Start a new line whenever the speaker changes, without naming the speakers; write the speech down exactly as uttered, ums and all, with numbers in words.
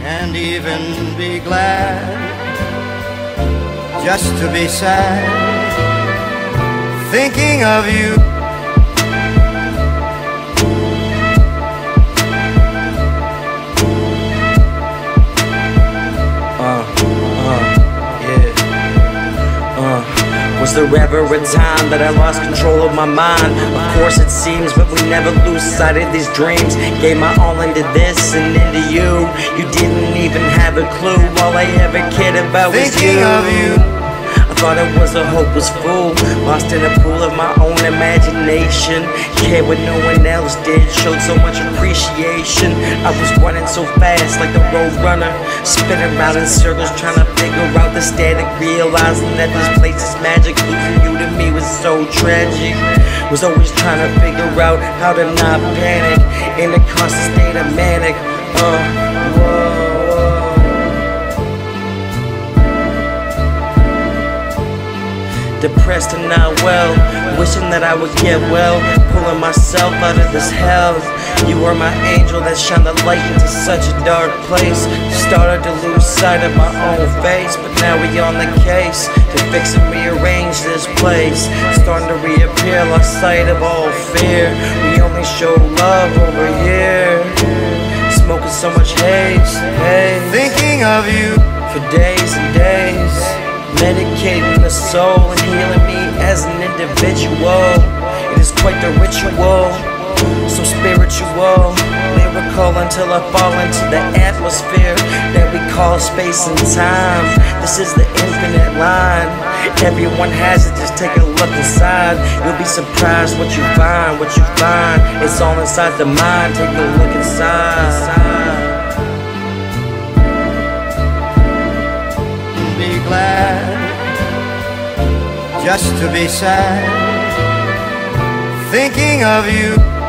and even be glad, just to be sad, thinking of you.
Was there ever a time that I lost control of my mind? Of course it seems, but we never lose sight of these dreams. Gave my all into this and into you. You didn't even have a clue. All I ever cared about was you.
Thinking of you.
I thought it was a hopeless fool, lost in a pool of my own imagination. Cared what no one else did, showed so much appreciation. I was running so fast like the road runner, spinning around in circles trying to figure out the static, realizing that this place is magic. Losing you to me was so tragic. Was always trying to figure out how to not panic in a constant state of manic. Uh, whoa. Depressed and not well, wishing that I would get well, pulling myself out of this hell. You were my angel that shined the light into such a dark place. Started to lose sight of my own face, but now we on the case to fix and rearrange this place. Starting to reappear, lost sight of all fear. We only show love over here, smoking so much haze, haze.
Thinking of you
for days and days, medicating the soul and healing me as an individual. It is quite the ritual, so spiritual, lyrical, until I fall into the atmosphere that we call space and time. This is the infinite line. Everyone has it, just take a look inside. You'll be surprised what you find, what you find. It's all inside the mind, take a look inside.
Be glad, just to be sad, thinking of you.